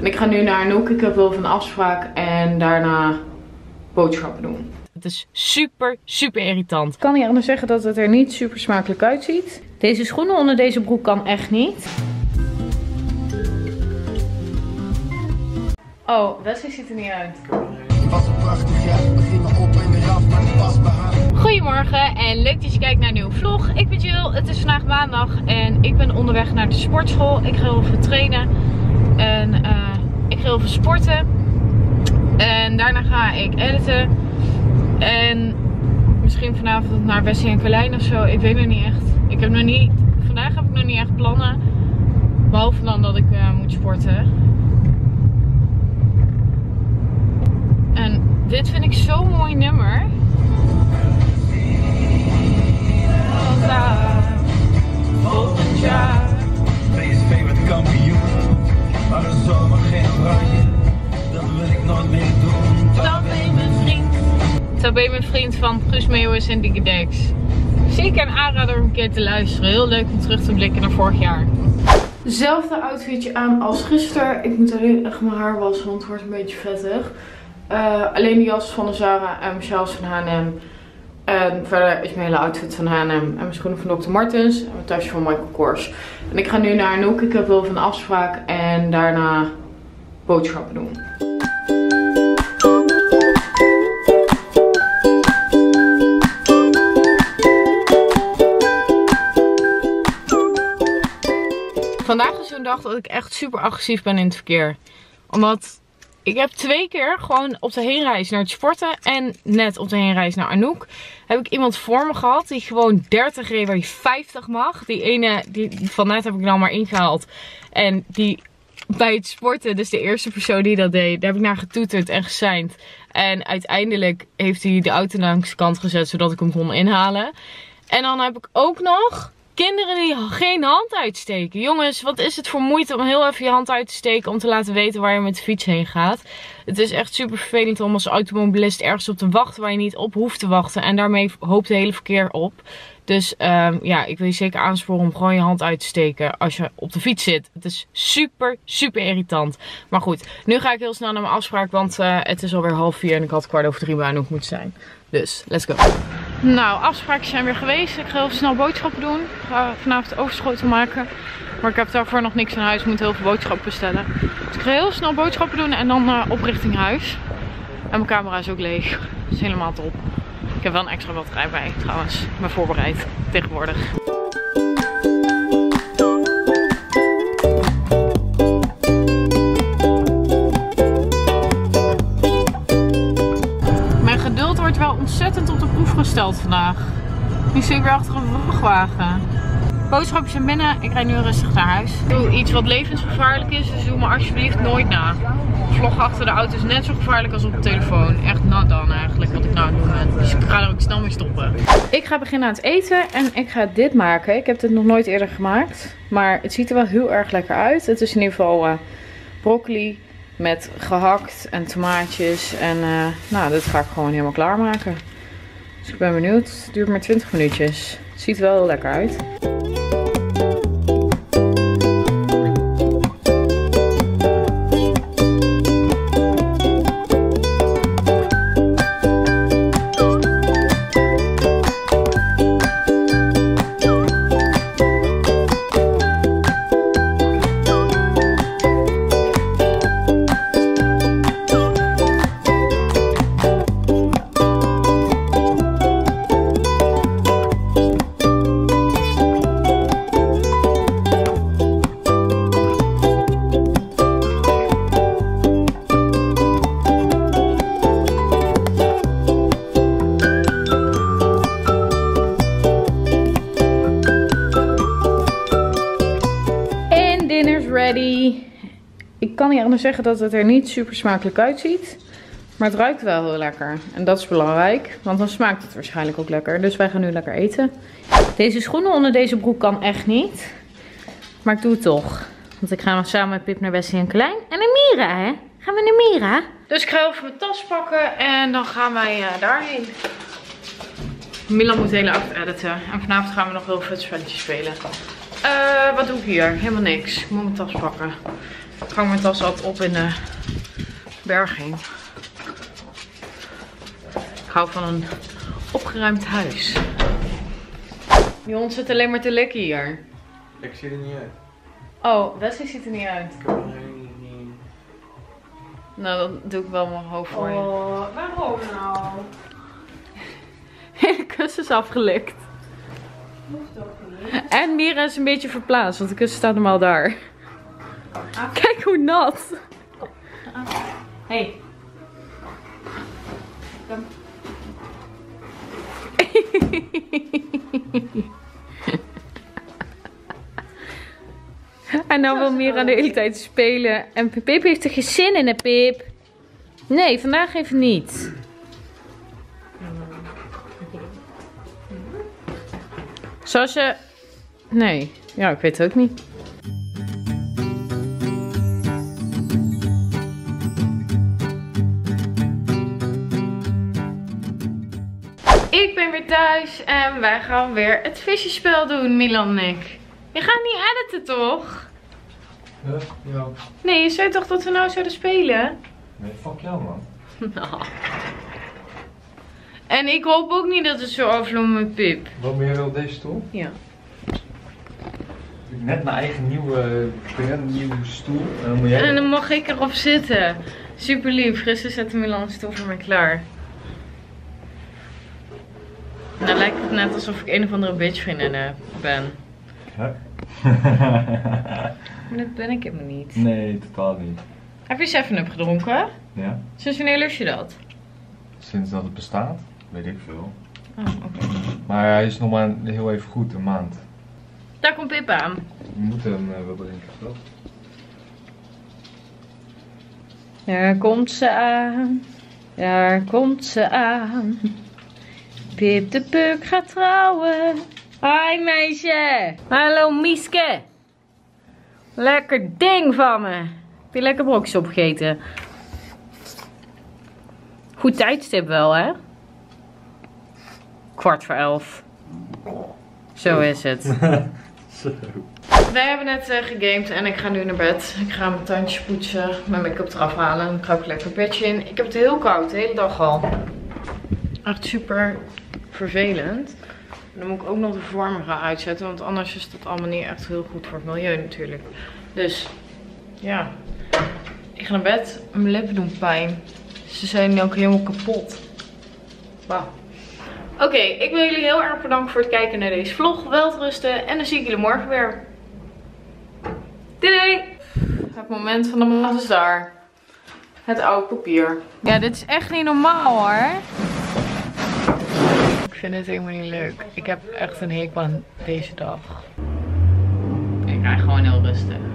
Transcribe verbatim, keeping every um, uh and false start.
En ik ga nu naar Anouk. Ik heb wel een afspraak en daarna boodschappen doen. Het is super, super irritant. Ik kan niet anders zeggen dat het er niet super smakelijk uitziet. Deze schoenen onder deze broek kan echt niet. Oh, Wesley ziet er niet uit. Goedemorgen en leuk dat je kijkt naar een nieuwe vlog. Ik ben Jill, het is vandaag maandag en ik ben onderweg naar de sportschool. Ik ga heel even trainen en uh, ik ga heel even sporten. En daarna ga ik editen. En misschien vanavond naar Wesley en Carlijn of zo. Ik weet nog niet echt. Ik heb nog niet, vandaag heb ik nog niet echt plannen. Behalve dan dat ik uh, moet sporten. En dit vind ik zo'n mooi nummer. Volgend jaar P S V met kampioen, maar de zomer geen oranje. Dat wil ik nooit meer doen. Dan ben je mijn vriend. Dan ben je mijn vriend van Guus Meeuwis en Dikke Dex. Zeker een aanrader om een keer te luisteren. Heel leuk om terug te blikken naar vorig jaar. Hetzelfde outfitje aan als gisteren. Ik moet alleen echt mijn haar wassen, want het wordt een beetje vettig. Uh, alleen de jas van de Zara en mijn sjaals van H en M. En verder is mijn hele outfit van H en M. En mijn schoenen van dokter Martens. En mijn tasje van Michael Kors. En ik ga nu naar Anouk. Ik heb wel een afspraak. En daarna boodschappen doen. Vandaag is zo'n dag dat ik echt super agressief ben in het verkeer. Omdat ik heb twee keer gewoon op de heenreis naar het sporten en net op de heenreis naar Anouk heb ik iemand voor me gehad die gewoon dertig reed waar je vijftig mag. Die ene, die, van net heb ik nou maar ingehaald. En die bij het sporten, dus de eerste persoon die dat deed, daar heb ik naar getoeterd en geseind. En uiteindelijk heeft hij de auto langs de kant gezet zodat ik hem kon inhalen. En dan heb ik ook nog kinderen die geen hand uitsteken. Jongens, wat is het voor moeite om heel even je hand uit te steken om te laten weten waar je met de fiets heen gaat. Het is echt super vervelend om als automobilist ergens op te wachten waar je niet op hoeft te wachten. En daarmee hoopt het hele verkeer op. Dus um, ja, ik wil je zeker aansporen om gewoon je hand uit te steken als je op de fiets zit. Het is super, super irritant. Maar goed, nu ga ik heel snel naar mijn afspraak, want uh, het is alweer half vier en ik had kwart over drie bij Anouk moeten zijn. Dus, let's go. Nou, afspraken zijn weer geweest. Ik ga heel snel boodschappen doen. Ik ga vanavond overschotel maken. Maar ik heb daarvoor nog niks in huis. Ik moet heel veel boodschappen bestellen. Dus ik ga heel snel boodschappen doen en dan uh, op richting huis. En mijn camera is ook leeg. Dat is helemaal top. Ik heb wel een extra batterij bij trouwens. Ik ben voorbereid tegenwoordig. Mijn geduld wordt wel ontzettend op de proef gesteld vandaag. Nu zit ik weer achter een vrachtwagen. Boodschappen zijn binnen. Ik rijd nu rustig naar huis. Doe iets wat levensgevaarlijk is, dus doe me alsjeblieft nooit na. Vlog achter de auto is net zo gevaarlijk als op de telefoon. Echt nat dan eigenlijk wat ik nou aan het doen ben. Dus ik ga er ook snel mee stoppen. Ik ga beginnen aan het eten en ik ga dit maken. Ik heb dit nog nooit eerder gemaakt. Maar het ziet er wel heel erg lekker uit. Het is in ieder geval uh, broccoli met gehakt en tomaatjes. En uh, nou, dit ga ik gewoon helemaal klaarmaken. Dus ik ben benieuwd. Het duurt maar twintig minuutjes. Het ziet er wel heel lekker uit. Ready. Ik kan niet anders zeggen dat het er niet super smakelijk uitziet. Maar het ruikt wel heel lekker. En dat is belangrijk. Want dan smaakt het waarschijnlijk ook lekker. Dus wij gaan nu lekker eten. Deze schoenen onder deze broek kan echt niet. Maar ik doe het toch. Want ik ga samen met Pip naar Wesley en Carlijn. En naar Mira, hè? Gaan we naar Mira? Dus ik ga even mijn tas pakken. En dan gaan wij uh, daarheen. Milan moet de hele avond editen. En vanavond gaan we nog heel veel spelletjes spelen. Uh, wat doe ik hier? Helemaal niks. Ik moet mijn tas pakken. Ik hang mijn tas altijd op in de berging. Ik hou van een opgeruimd huis. Die hond zit alleen maar te lekken hier. Ik zie er niet uit. Oh, Wesley ziet er niet uit. Ik heb er niet. Nou, dan doe ik wel mijn hoofd voor je. Oh, waarom nou? De kussen is afgelikt. En Mira is een beetje verplaatst, want de kussen staat normaal daar. Ah. Kijk hoe nat. Ah. Hey. Kom. En nou wil Mira de hele tijd spelen. En Pip heeft er geen zin in, hè Pip? Nee, vandaag even niet. Zoals je... Nee, ja, ik weet het ook niet. Ik ben weer thuis en wij gaan weer het visjespel doen, Milan en ik. Je gaat niet editen, toch? Huh? Ja. Nee, je zei toch dat we nou zouden spelen? Nee, fuck jou man. Nou. En ik hoop ook niet dat het zo afloopt met Pip. Wat meer wel deze stoel? Ja. Ik heb net mijn eigen nieuwe, brand nieuwe stoel. En dan moet jij... En dan mag ik erop zitten. Super lief. Gisteren zette Milan een stoel voor mij klaar. Nou lijkt het net alsof ik een of andere bitchvriendin heb, ben. Huh? Maar dat ben ik helemaal niet. Nee, totaal niet. Heb je seven up gedronken? Ja? Sinds wanneer lust je dat? Sinds dat het bestaat? Weet ik veel. Oh, oké. Okay. Maar hij is nog maar heel even goed, een maand. Daar komt Pip aan. We moeten hem uh, wel drinken, toch? Daar komt ze aan. Daar komt ze aan. Pip de Puk gaat trouwen. Hoi meisje. Hallo Mieske. Lekker ding van me. Heb je lekker brokjes opgegeten? Goed tijdstip wel, hè? Kwart voor elf. Zo is het. Zo. Wij hebben net uh, gegamed en ik ga nu naar bed. Ik ga mijn tandjes poetsen, mijn make-up eraf halen. Dan ga ik lekker bedje in. Ik heb het heel koud, de hele dag al. Echt super vervelend. En dan moet ik ook nog de verwarmer gaan uitzetten, want anders is dat allemaal niet echt heel goed voor het milieu natuurlijk. Dus, ja. Ik ga naar bed. Mijn lippen doen pijn. Ze zijn ook helemaal kapot. Wauw. Oké, okay, ik wil jullie heel erg bedanken voor het kijken naar deze vlog. Welterusten en dan zie ik jullie morgen weer. Doei doei! Het moment van de maand is daar. Het oude papier. Ja, dit is echt niet normaal hoor. Ik vind het helemaal niet leuk. Ik heb echt een hekel aan deze dag. Ik ga gewoon heel rustig.